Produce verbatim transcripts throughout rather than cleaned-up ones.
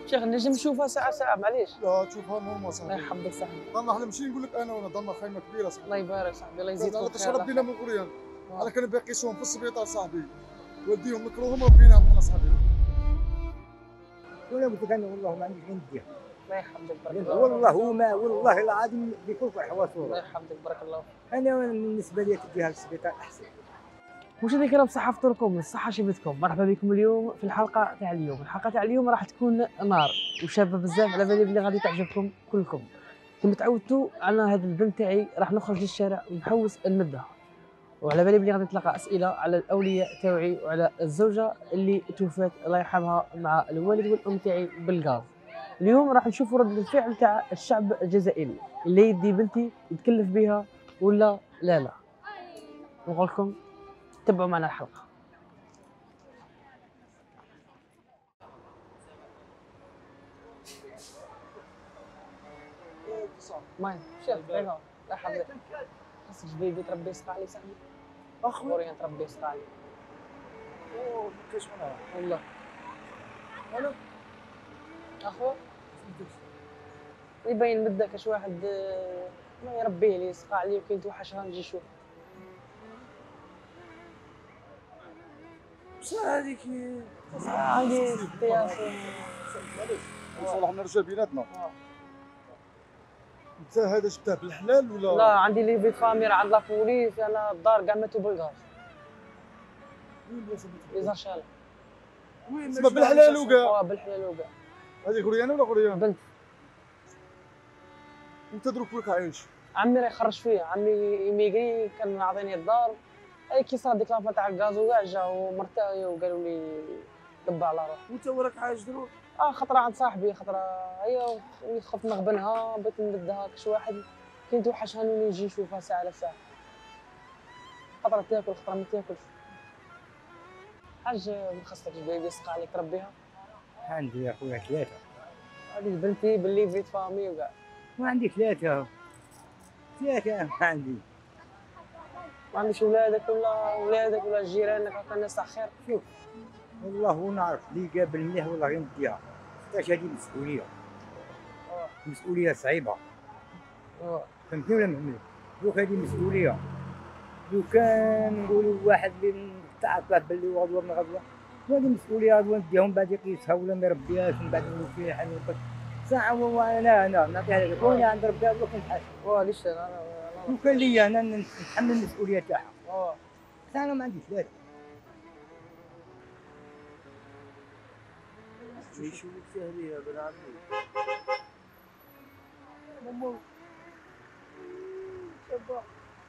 شيخ نجم نشوفها ساعه ساعه معليش. لا تشوفها نورمال صاحبي. الله يحفظك صاحبي. ضلنا احنا ماشي نقول لك انا ولا ضلنا خيمه كبيره صاحبي. الله يبارك صاحبي، الله يزيدك لا خير. تشرب بينا من غريان. آه. انا كان باقي شوهم في السبيطار صاحبي. والديهم مكروهم ربيناهم احنا صاحبي. وانا قلت لك انا والله ما عنديش غير نديها. الله يحفظك بارك الله. والله وما والله العظيم بكل حواس الله والله. يحفظك بارك الله. انا بالنسبه لي تديها للسبيطار احسن. مشاهدينا الكرام، صحة فطوركم الصحة شبتكم، مرحبا بكم اليوم في الحلقة تاع اليوم. الحلقة تاع اليوم راح تكون نار وشابة بزاف، على بالي بلي غادي تعجبكم كلكم. كما تعودتوا انا هذا البنت تاعي راح نخرج للشارع ونحوس المدة، وعلى بالي بلي غادي نتلقى اسئلة على الاولياء تاوعي وعلى الزوجة اللي توفات الله يرحمها مع الوالد والام تاعي بالغاز. اليوم راح نشوفوا رد الفعل تاع الشعب الجزائري اللي يدي بنتي يتكلف بها ولا لا لا. نقول لكم تبعوا معنا الحلقة. ماين شوف هنا لا حبيبي، خاصك جبيبي تربي يسقى لي صاحبي. اخويا غوريا تربي يسقى لي. اوه ما كاينش منها والله انا اخو يبين مدة كاش واحد آه، ما يربيه لي يسقى عليه وكي توحشها نجي نشوف. بصح هذيك عندي اختيار. نصلح نرجع بيناتنا. انت هذا جبته بالحلال ولا؟ لا عندي لي فيت فامير عند لا بوليس، انا الدار كاع ماتوا بالغاز. وين وصلت؟ لي زرشاله. وين اسمها بالحلال وكاع. اه بالحلال وكاع. هذه غريانه ولا غريان؟ بنت انت دروك وينك عايش؟ عمي راه يخرج فيا، عمي يميغري كان عاطيني الدار. اي كي صار ديك لافا تاع الغاز وكاع جاو مرتاحي وقالوا لي دبا على روحك. وانت وراك عايش دروك؟ اه خطره عند صاحبي، خطره هي خفت نغبنها بغيت نمدها كاش واحد كي نتوحشها نولي نجي نشوفها ساعه على ساعه. خطره تاكل خطره ما تاكلش. حاج ما خصكش بيبي يسقى عليك تربيها. عندي يا خويا ثلاثه. هذيك بنتي باللي فيت فامي وكاع. ما عندي ثلاثه ثلاثه ما عندي. ما عندكش ولادك ولا ولادك ولا جيرانك هكا الناس تاع خير؟ شوف والله ونعرف اللي قابل مليح والله غير نديها، حيتاش هذه مسؤوليه. اه مسؤوليه صعيبه، اه فهمتني ولا ما فهمتني؟ دوك هذه مسؤوليه. لو كان نقولوا واحد اللي تعرف باللي غدوه من غدوه، هذه مسؤوليه غدوه نديهم بعد يقيسها ولا ما يربيهاش من بعد نقول فيها حل وقت ساعه. وانا انا نعطيها لك وانا عند ربي هذوك نحاسب. واه ليش انا انا لو كان ليا انا نتحمل المسؤوليه تاعها. اه بس انا ما عندي ثلاثه. يشوف سهلي يا بن عمي. ماما شباب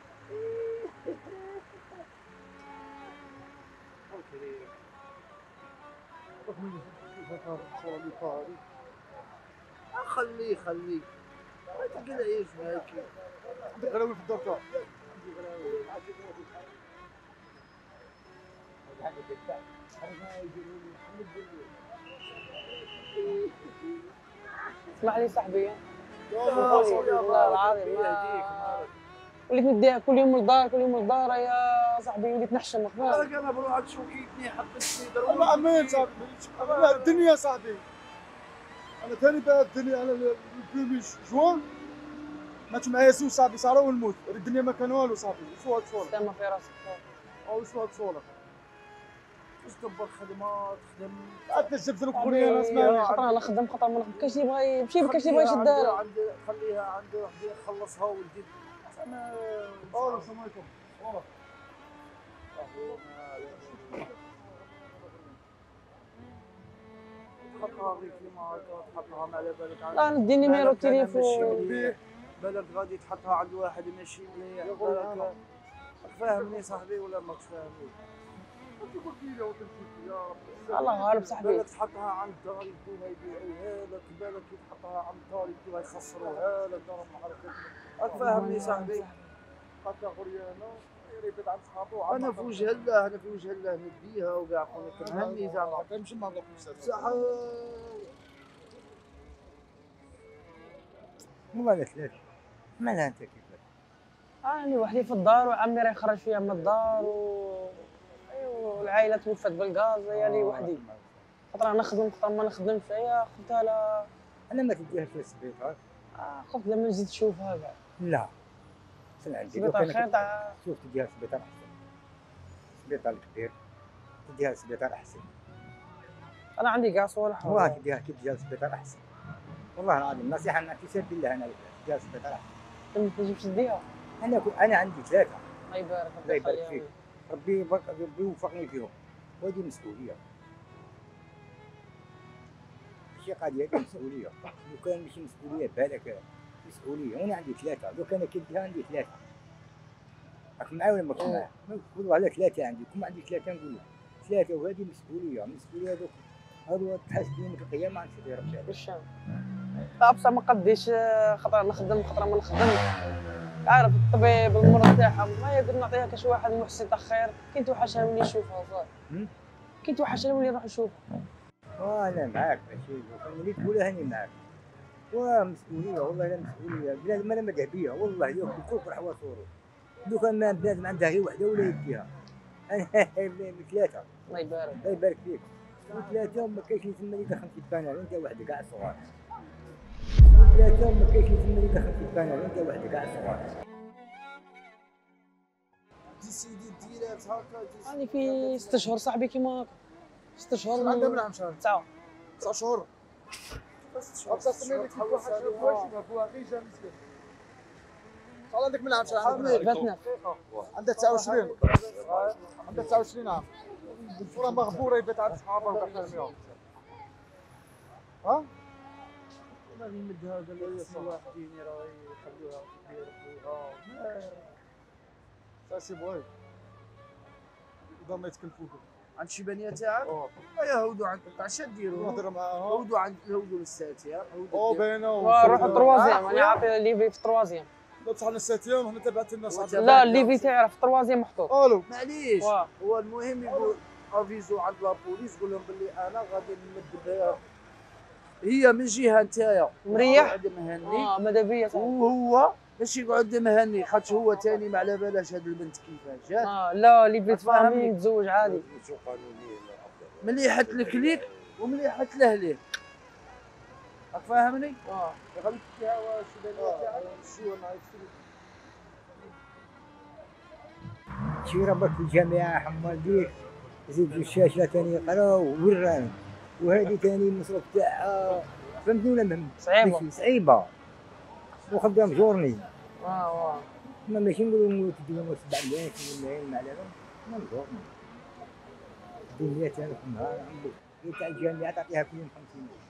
خليه خليه ما تقول عيش هيك. عندك غلاوي في الدار تاعك. اسمح لي صاحبي يا صاحبي والله العظيم ما وليت نديها كل يوم للدار كل يوم للدار يا صاحبي، وليت نحشم هذاك انا بروح تشوكيتني حطيتني والله ضروري. امين صاحبي. لا الدنيا صاحبي. انا ثاني بقى الدنيا انا البرومي جوان مات معايا زوج صاحبي صاروا ونموت. الدنيا ما كان والو صاحبي. شو هاد صولك؟ سما في راسك. او شو هاد صولك؟ واش دبر خدمات خدم انت جبت لك غريان اسمعني. خطره لا خدم خطره ما نخدم، كاش يبغى يمشي كاش يبغى يشد دارو. عند خليها عند وحده يخلصها ولدي. انا اه السلام عليكم. تحطها غير كيما هكا تحطها ما على بالك. لا ندي نيميرو التليفون. بالك غادي تحطها عند واحد ماشي مليح. بالك راك فاهمني صاحبي ولا ماكش فاهمني؟ الله غالب صاحبي. بالك تحطها عند الدار يبدوها يبيعوها لك، بالك كي تحطها عند الدار يبدوها يخسروها لك، دار ما عرفت. راك فاهمني صاحبي؟ حتى غريانه يريد عند صحابو. انا في وجه الله انا في وجه الله نديها وكاع خويا كنهني زعما تمشي مع الله بصح مو هذا ثلاثه. مالها انت كيفاش؟ راني وحدي في الدار وعمي راه يخرج فيا من الدار و ايوا العائله توفت بالغاز يعني وحدي. خاطر انا نخدم خاطر ما نخدمش هي خدتها لا. انا ما تديهاش للسبيطار. آه خفت لما نزيد نشوفها كاع. لا شنو عندي سبيطار دوك أنا خير تاع شوف تديها للسبيطار احسن. السبيطار الكبير تديها للسبيطار احسن. انا عندي كاع صوالح. والله تديها كي تديها للسبيطار احسن. والله العظيم نصيحه من عندي سير بالله انا لك تديها للسبيطار احسن. انت ما تنجمش تديها. انا كو... انا عندي ثلاثه. الله يبارك الله يبارك فيك. ربي يبارك ربي يوفقني فيهم. وهذه مسؤوليه. ماشي قضيه هذه مسؤوليه. لو كان ماشي مسؤوليه بالك مسؤوليه. وانا عندي ثلاثه، لو كان كيديها عندي ثلاثه. راك معايا ولا ماكش معايا؟ نقولوا على ثلاثه عندي، كون عندي ثلاثه نقول لك ثلاثه وهذه مسؤوليه، مسؤوليه هذوك هذو تحاسب يوم القيامه ما عندش يدير ربي عليك. واش لا بصح ما قديش خاطر نخدم خاطر ما نخدمش. عارف الطبيب المرض تاعهم ما يقدر نعطيها كاش واحد محسن تاع خير كي توحشها نولي نشوفها صافي. كي توحشها نولي نروح نشوفها. وانا معاك ماشي اللي تقولها هاني معاك. ومسؤوليه والله لا مسؤوليه بلاد ما لا مذهبيه والله اليوم بكل فرح وسرور. لو كان ما بلاد ما عندها غير وحده ولا يديها. انا ثلاثه. الله يبارك. الله يبارك فيك. ثلاثه ما كاينش اللي تما اللي دخل في البانال انت وحده كاع صغار. ثلاثه ما كاينش اللي تما اللي دخل في البانال انت وحده كاع صغار. دي سيدي الديرات هكا. راني في ست شهور صاحبي كيما هكا. ست شهور. عندها من عام شهر. تسعة. تسع شهور. ابصر سمي لك واحد واش هو غير جا مسكين. شحال عندك من عام شهر؟ باتنا. عندها تسعة وعشرين. عندها تسعة وعشرين عام. الفرا مغبوره يبات عند صحابها وكحلميهم. ها؟ ما نمدها قال لي يا واحدين راه يخلوها كبير خوها. سا سي بوي. اذا ما يتكلفوك. عند شي بنيه تاعك؟ اه. يا هودوا عند تاع شا ديروا؟ نهضر معاها. هودوا عند هودوا للساتير. او باينه. روح التروازيام انا عاطي ليفي في التروازيام. لا بصح انا الساتيام هنا تبعت لنا صاحبي. لا الليفي تاعي في التروازيام محطوط. الو. معليش واه. هو المهم يقول افيزو عند لابوليس قول لهم باللي انا غادي نمد بها هي من جهه نتايا مريح. يقعد مهني اه ماذا بيا صاحبي. وهو باش يقعد مهني خاطر هو ثاني ما على بالهش هاد البنت كيفاش جات. اه لا الليفي تفهمني. تفهمني نتزوج عادي. مليحة لك ليك ومليحة له ليه. راك فاهمني؟ اه غادي تديها واش بنيه تاعك شي وانا عرفت. شي ربك في الجامعه حمال ديك زيد الشاشه ثاني يقراو وراني وهذه ثاني المصروف تاعها فهمتني ولا ما صعيبة. ماشي صعيبه وخدام جورني. اه اه ما ماشي نقولوا نقولوا تديهم سبع ملايين ثمان ملايين ما على بالهم ما جورني دير مية ألف في النهار عندك هي تاع الجامعه تعطيها كل يوم خمسين ألف.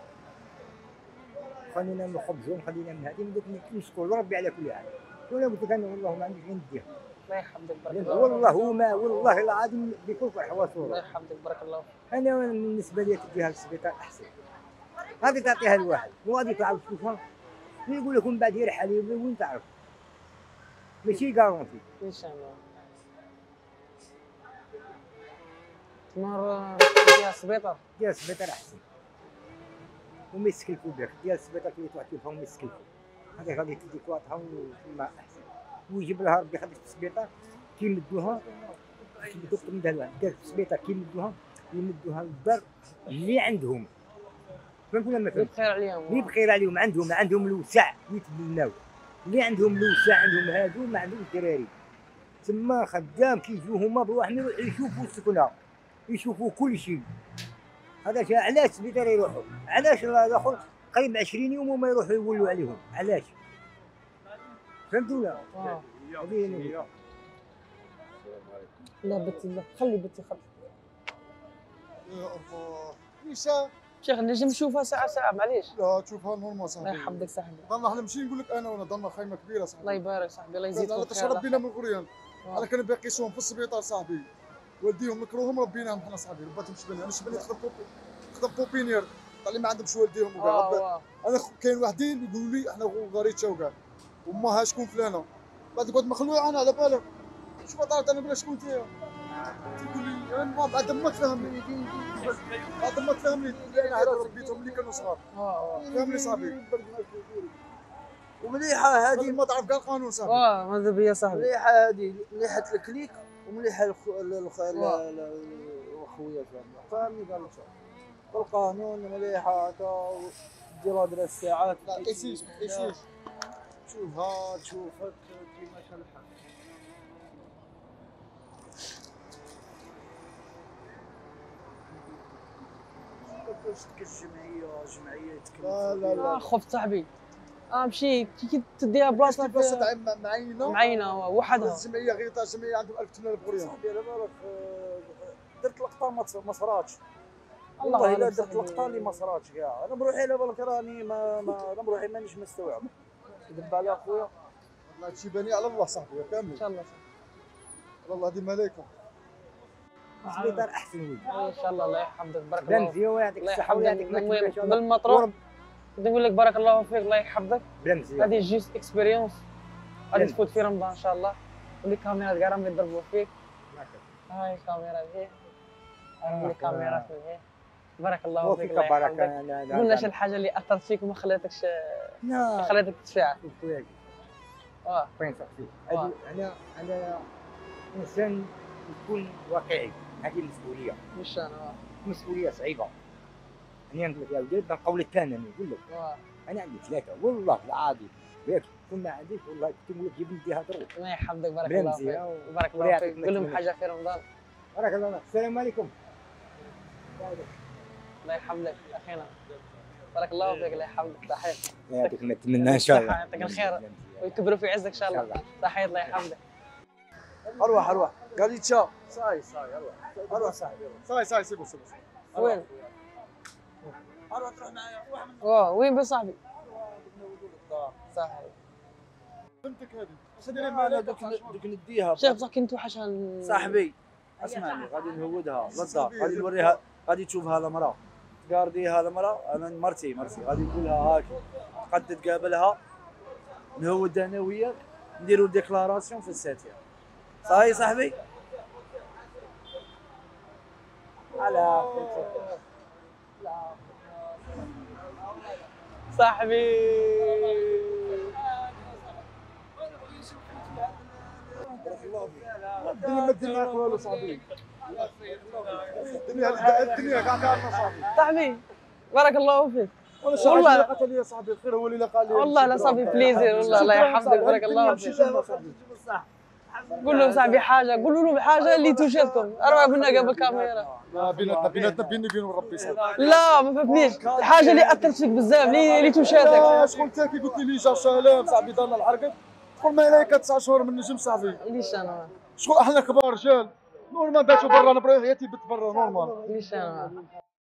خلينا من الخبز خلينا من هذه ندوك نشكر ربي على كل حال. وانا قلت لك انا والله ما عنديش غير نديها. الله يحفظك بارك الله. والله ما والله العظيم بكل فرح الله وسرور. يحفظك بارك الله. انا بالنسبه لي تديها للسبيطار احسن. هذه تعطيها لواحد وغادي تعرف تشوفها ويقول لك من بعد يرحل وين تعرف. ماشي كارونتي. ان شاء الله. تمر فيها السبيطار. ديال السبيطار احسن. وما يسكلفوا بك ديال السبيطار كي تروح تشوفها وما يسكلفوا. هذه غادي تجي كواطها وتما احسن. ويجيب لها ربي خليك في السبيطار كيمدوها الدكتور مدها لواحد ديال السبيطار كيمدوها يمدوها للدار اللي عندهم. فهمت ولا ما فهمتش؟ بخير عليهم. اللي بخير عليهم عندهم عندهم الوسع يتبناو اللي عندهم الوسع عندهم هادو ما عندهمش دراري تما خدام كيجيو هما بواحد يروحوا يشوفوا السكنه يشوفوا كل شيء. هذا شا علاش السبيطار يروحوا علاش الاخر قريب عشرين يوم وما يروحوا يولوا عليهم علاش فهمت ولا؟ اه هذه هي. لا بنتي لا خلي بنتي خلي. يا الله. نيشان. شيخ نجم نشوفها ساعة ساعة معليش. لا تشوفها نورمال الله صاحبي. يحفظك صاحبي. ضلنا احنا ماشي نقول لك انا ولا ضلنا خيمه كبيره صاحبي. الله يبارك صاحبي الله لا يزيدكم لا خير. تشرب بينا من الغريان. آه. انا كان باقي سوهم في السبيطار صاحبي. والديهم مكروهم ربيناهم حنا صاحبي رباتهم شبني انا شبني تخدم بوبي تخدم بوبينير تاع اللي ما عندهمش والديهم وكاع. اه اه انا خ- كاين واحدين يقولوا لي احنا غريتشا وكاع وماها شكون فلانه بعد قعد مخلوع انا على بالك شوف طارت انا بلا شكون انت تقول لي انا ما بعد ما تفهمني بعد ما تفهمني انا هذا ربيتهم اللي كانوا صغار اه فهمني صاحبي ومليحة هذه هذه ما تعرف كاع القانون صاحبي. اه ماذا بيا صاحبي. مليحة هذه مليحة الكليك ومليحة الخ- ال- الخ- ال- ال- الخويا زعما فهمني قال لك والقانون مليحه هكا دير هاد الساعات ما تقيسيش ما تقيسيش. تشوفها تشوفك كيما كان الحال. ديك الجمعيه جمعيه تكلف. لا لا لا آه خفت صاحبي. اه مشي كي كي تديها بلاصه بلاصه في- تاع معينه معينه وحدها. الجمعيه غير تاع الجمعيه عندهم ألف وثمانمائة ألف غريان. صاحبي على بالك آه، درت لقطه ما ما صراتش. الله والله الا أعلم درت صاحبي. لقطه اللي ما صراتش كاع. انا بروحي على بالك راني ما ما انا بروحي مانيش مستوعب. كذب على خويا. والله هادشي باني على الله صاحبي ان كامل. شاء الله صاحبي. على الله هذه ملائكه. السبيطار احسن ولد ان شاء الله الله يحفظك بارك بلا الله. مزيان ويعطيك الله الصحه ويعطيك يحفظك. المكتب ان المهم شاء الله. قبل ما تروح بدي نقول لك بارك الله فيك الله يحفظك. بلا مزيان هذه جيست اكسبيريونس غادي بلا تفوت في رمضان ان شاء الله. ولي كاميرات كاع راهم يضربوا فيك. هاي كاميرا هي هاي كاميرات من هي. بارك الله فيك وفيك الله بارك يحفظك. قلنا شي الحاجه اللي اثرت فيك وما خلاتكش لا خلاتك تتفاعل. خويا اه وين صافي آه. هادي انا انا انسان يكون واقعي. هذه المسؤوليه مش انا مسؤوليه صعيبه. انا نقول لك يا ولد نقول لك انا نقول لك اه انا عندي ثلاثه والله العظيم ياك كون ما عنديش والله كنت نقول لك يا بنتي هضروا. الله يحفظك بارك بلا الله فيك. مزيان بارك الله ويعطيك فيك. قول لهم المكتب. حاجه في رمضان. بارك الله فيك. السلام عليكم. الله يحفظك اخينا. بارك الله فيك الله يحفظك. تحيه يعطيك نتمنى ان شاء الله. الصحة، يعطيك الخير. ويكبروا في عزك ان شاء الله. تحيه الله يحفظك. اروح اروح قال لي تشا صاي صاي اروح اروح صاحبي صاي صاي سيبو سيبو. وين؟ اروح تروح معايا روح من واه وين بصاحبي؟ صحيح. بنتك هذه واش انا دايره دوك دوك نديها شيخ بصح كي نتوحشها صاحبي اسمعني غادي نهودها للدار غادي نوريها غادي تشوفها المراه تقارديها المراه انا مرتي مرتي غادي نقول لها هاكي قد تقابلها نهود انا وياك نديرو ديكلاراسيون في الساتير صاي صاحبي على صاحبي. الدنيا ما دير معاك والو صاحبي. الدنيا الدنيا كاع كاع صاحبي. صاحبي بارك الله فيك. وانا شي والله. حاجه لقيتها لي صاحبي الخير هو اللي لقى لي. والله لا صاحبي بليزير والله الله يحفظك بارك الله فيك. قول لهم صاحبي حاجه قولوا لهم حاجه اللي توجدكم. اروح قلنا قبل كاميرا. لا بيناتنا بيناتنا بيني وبين ربي صاحبي. لا ما فهمتنيش الحاجه اللي اثرت فيك بزاف اللي اللي لا توجدك. شكون انت كي قلت لي جا سلام صاحبي دارنا الحركه تقول ملائكه تسع شهور من النجم صاحبي. ليش انا شكون احنا كبار رجال نورمال باتوا برا انا برا حياتي بت برا نورمال. ليش انا